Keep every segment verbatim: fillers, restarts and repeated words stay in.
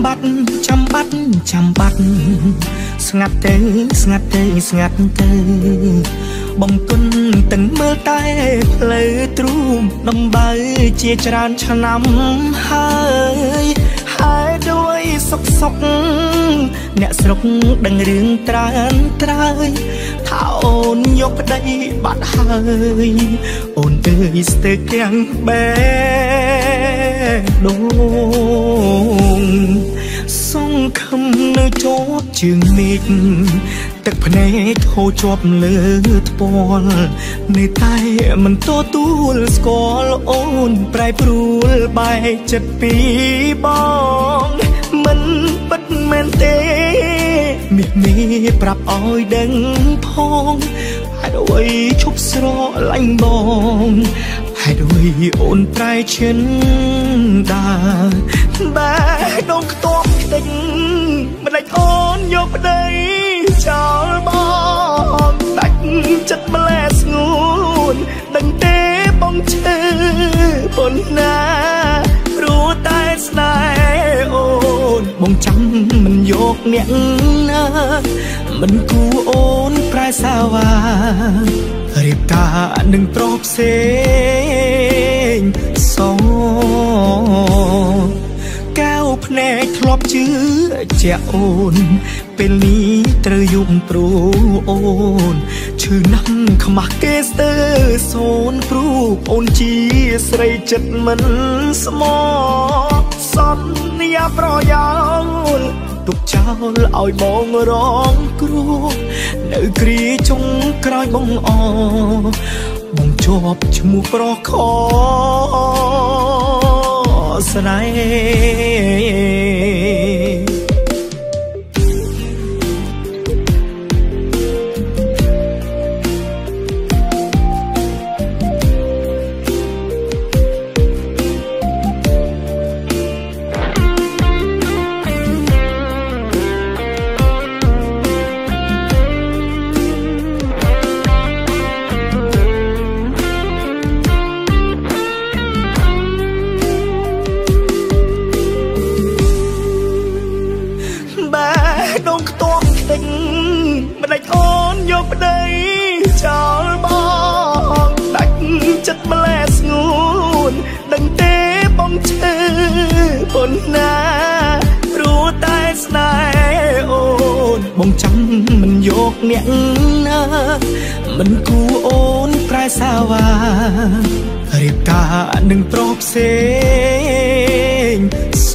บัดจำบัดจำบัดสงัดเตยสงัดเตยสงัดเตยบ่งตุนตึงเมื่อใต้เพลยตรูมดำใบเจียจรานชะนำหายหายด้วยสกสกเนี่ยสกดังเรื่องตรานตรายถ้าโอนยกได้บัดหายโอนเอ้ยสเตกยังแบดงส่งคำnơi chót trường mịt tật phần ấy thô chóp lỡ thpol nơi tay mình to tu scroll ôn prai prul bài chật pi bong mình bất men tê mi mi prap oi đằng phong hai đôi chúc sro lạnh bong hai đôi ôn prai chân đà ba đông to tình mình lại ôn vô đây chào bom đánh chất mà lẹ ngôn đằng té bóng chơi bồn na ru tay snai ôn bông trắng mình vô miệng na mình cu ôn prai sao à riệp ta đừng prop sen so caoแผนกทลบชื่อจะโอนเป็นนี้ตรยุมโปรโอนชื่อนั่งขมักเกสเตอร์โซนปรูโอนจีใส่จัดมันสมอสันยาปรอยาวตุกเจ้าเอาบองร้องกรูเนื้อกรีจงกลายบองออบองจบจมูกปรอคอสนายบนนารู้ใต้สไนโอนบงจำมันโยกเนี่ยนะมันกูโอนปลายสาวาเรียบตาหนึ่งปรบเซงส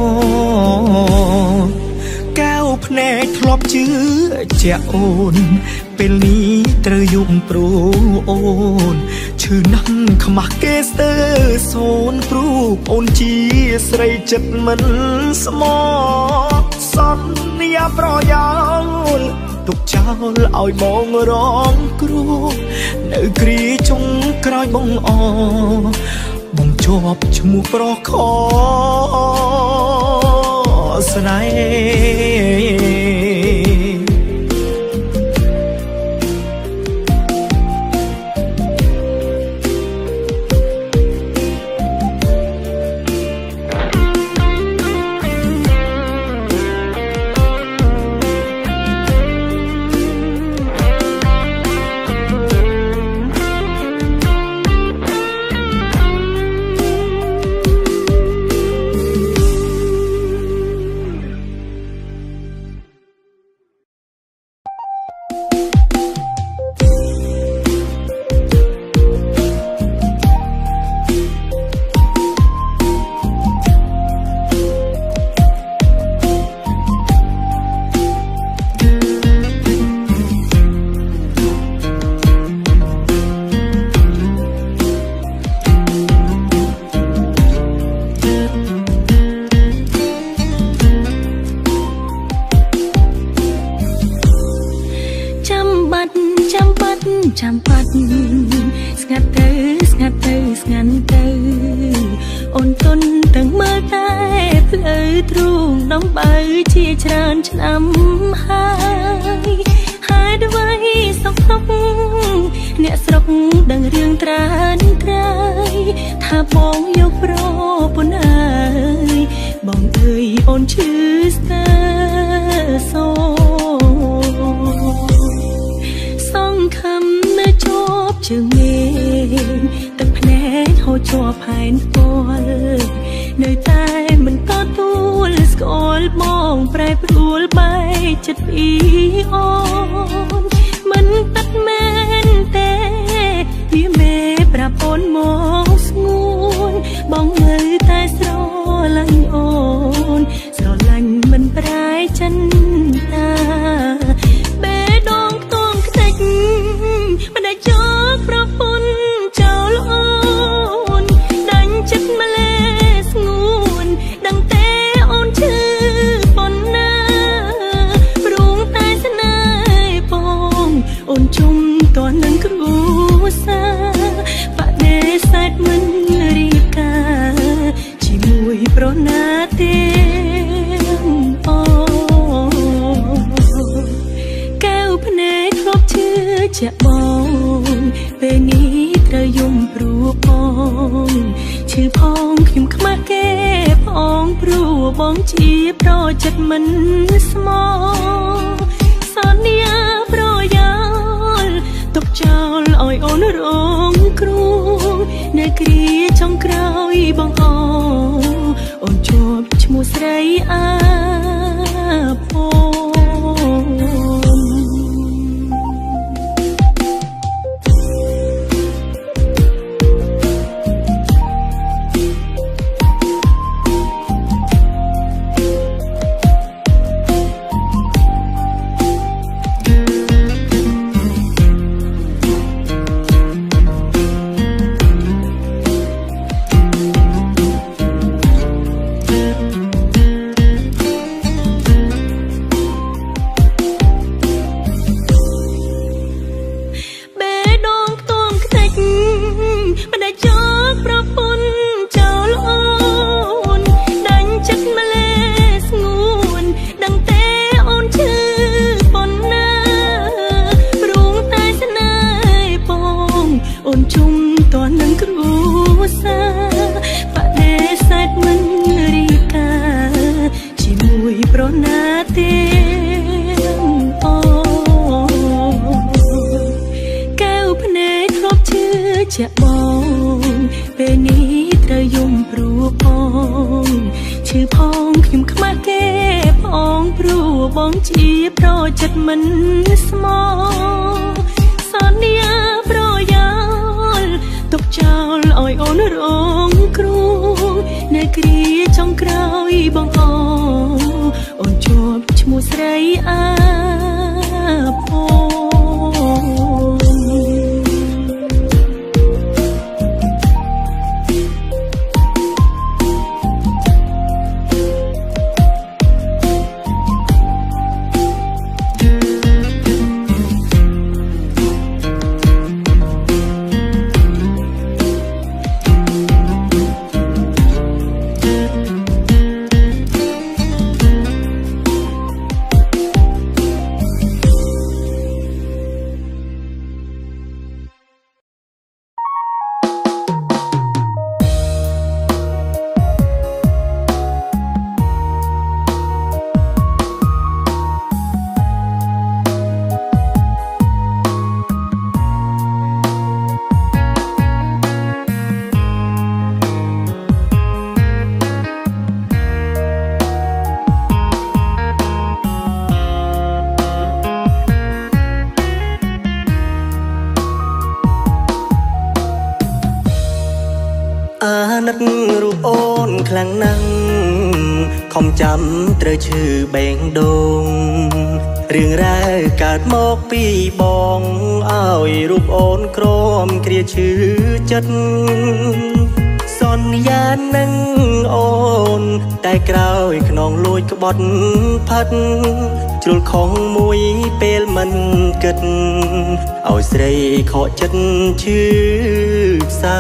องแก้วแผนกทลบชื่อจะโอนเป็นนี้ตรยุมโปรโอนชื่อนั่งขมักเกสเตอร์โซนปรูโอนจีใส่จัดมันสมอสันยาปรอยาวตุกเจ้าเอาบองร้องกรูเนื้อกรีจงกลายบองออบองจบจมูกปรอคอสนายบបងអើយអូនឈឺស្ទើសោសង្ឃឹមនៅជាប់ជើងមេទឹកភ្នែកហូរជាប់ផែនពណ៌នៅតែមិនក៏ទួលស្គាល់បងប្រែប្រួលបែកចិត្តពីអូនមិនតាត់មែនទេវាមេប្រាប់អូនមកស្ងួនបងនៅតែស្រឡាញ់អូនស្រឡាញ់មិនប្រែចិនតាបេះដូងខ្ទង់ខ្ទេចមិនได้ចោលប្រពន្ធចោលអូនដាញ់ចិត្តម្លេះស្ងួនដឹងទេអូនឈឺប៉ុណ្ណាព្រួងតែស្នេហ៍បងអូនជុំតនឹងគ្រួសារបដិសេធមិនរីកាជាមួយប្រណាទេអូកែវភ្នែកធ្លាប់ឈឺជាបងពេលនេះត្រូវយំព្រោះបងឈឺផងខ្ញុំខ្មាស់គេផងព្រោះបងជាប្រចិត្តមិនស្មោសន្យាប្រយោលទុកចោលឲ្យអូនរងគ្រោះនៅគ្រាចុងក្រោយបងអូអូនជាប់ឈ្មោះស្រីអាភពជាបងពេលនេះត្រូវយំព្រោះបងឈឺផងខ្ញុំខ្មាស់គេផងព្រោះបងជាប្រចិត្តមិនស្មោសន្យាប្រយោលទុកចោលឲ្យអូនរងគ្រោះនៅគ្រាចុងក្រោយបងអូអូនជាប់ឈ្មោះស្រីអាភពរូបអូនខ្លាំងណាស់ខំចាំត្រូវឈឺបែងដូងរឿងរ៉ាវកើតមកពីបងឲ្យរូបអូនក្រមគ្រាឈឺចិត្តសន្យានឹងអូនតែក្រោយខ្នងលួចក្បត់ផាត់ជ្រុលខំមួយពេលមិនគិតឲ្យស្រីខកចិត្តឈឺផ្សា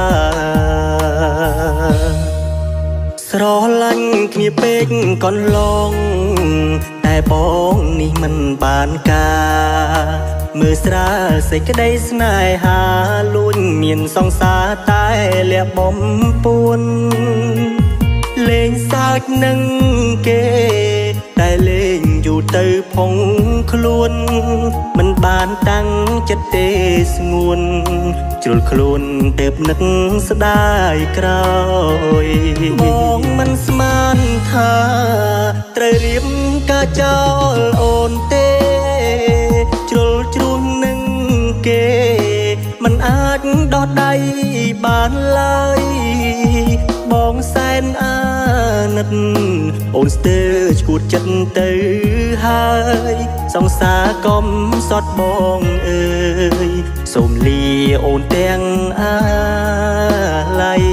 ស្រឡាញ់គ្នាពេកកន្លងតែបងនេះមិនបានការមើលស្រាលសេចក្តីស្នេហាលួញមានសង្សារតែលះបំពួនលេងសើចនឹងគេតែលេងយូរទៅផងខ្លួនមិនបានតាំងចិត្តទេស្ងួនជ្រុលខ្លួនទៅនឹកស្ដាយក្រោយបងមិនស្មានថាត្រូវរៀបការចោលអូនទេជ្រុលជ្រួញនឹងគេមិនអាចដោះដៃបានឡើយបងសែនអាណិតអូនស្ទើរឈួតចិត្តទៅហើយសង្សារកុំសត់បងអើយសូមលាអូនទាំងអាឡ័យ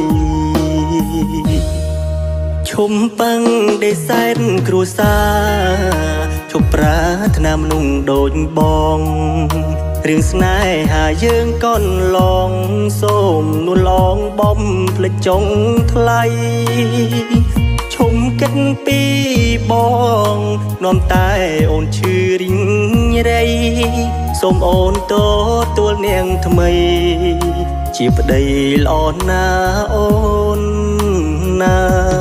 ឈុំប៉ឹងដេសែនគ្រួសារឈប់ប្រាថ្នាមនុស្សដូចបងរឿងស្នេហាយើងកូនឡងសូមនួនឡងបំភ្លេចចុងថ្លៃឈុំគិតពីបងនាំតែអូនឈឺរីងរៃសូមអូនតទួលនាងថ្មីជាប្តីល្អណាអូនណា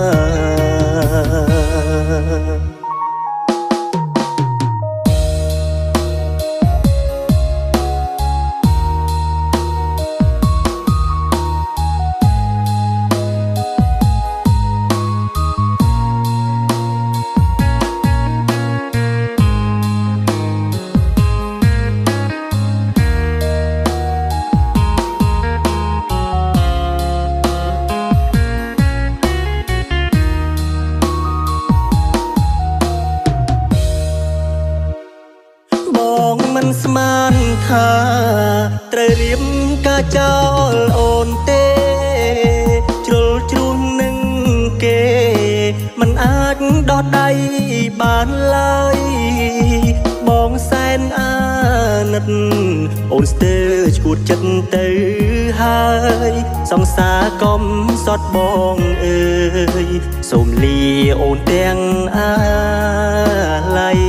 មិនស្មានថាត្រូវរៀបការចោលអូនទេជ្រុលជ្រួញនឹងគេមិនអាចដោះដៃបានឡើយបងសែនអាណិតអូនស្ទើរឈួតចិត្តទៅហើយសង្សារកុំសត់បងអើយសូមលាអូនទាំងអាឡ័យ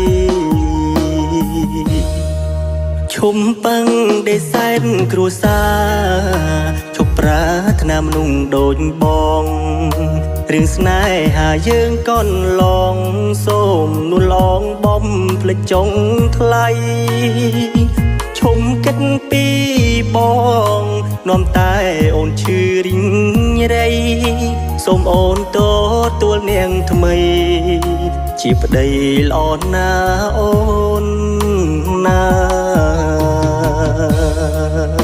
ឈុំប៉ឹងដេសែនគ្រួសារឈប់ប្រាថ្នាមនុស្សដូចបងរឿងស្នេហាយើងកូនឡងសូមនួនឡងបំភ្លេចចុងថ្លៃឈុំគិតពីបងនាំតែអូនឈឺរីងរៃសូមអូនតទួលនាងថ្មីជាប្តីល្អណាអូនណា